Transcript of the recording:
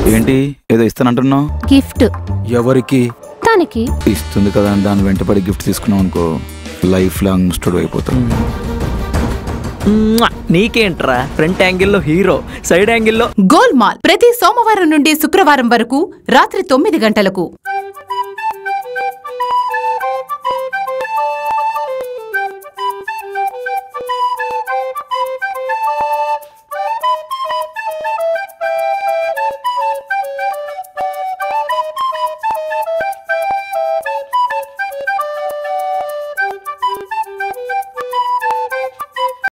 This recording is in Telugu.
ఏంటి ఏదో ఇస్తానంటున్నావు? గిఫ్ట్. ఎవరికి? తనకి. ఇస్తుంది కదా అని దాని వెంటపడి గిఫ్ట్ తీసుకున్నావు అనుకో, లైఫ్ లాంగ్ స్టోరీ అయిపోతాం. నీకేంట్రా, ఫ్రంట్ యాంగిల్లో హీరో, సైడ్ యాంగిల్లో గోల్మాల్ ప్రతి సోమవారం నుండి శుక్రవారం వరకు రాత్రి 9 గంటలకు.